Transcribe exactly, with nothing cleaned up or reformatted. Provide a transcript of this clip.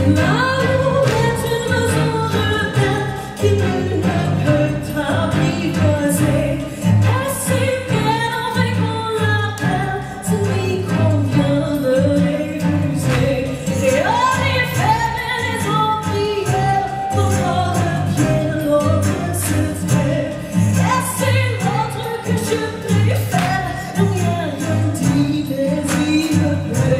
L'amour est une maison de terre qui ne peut apprivoiser. Et si bien en fait qu'on l'appelle, celui qu'on vient de l'épouser. Et on y fait les envières, ton corps de pied, l'autre se fait. Et c'est l'autre que je préfère, rien rien dit désir.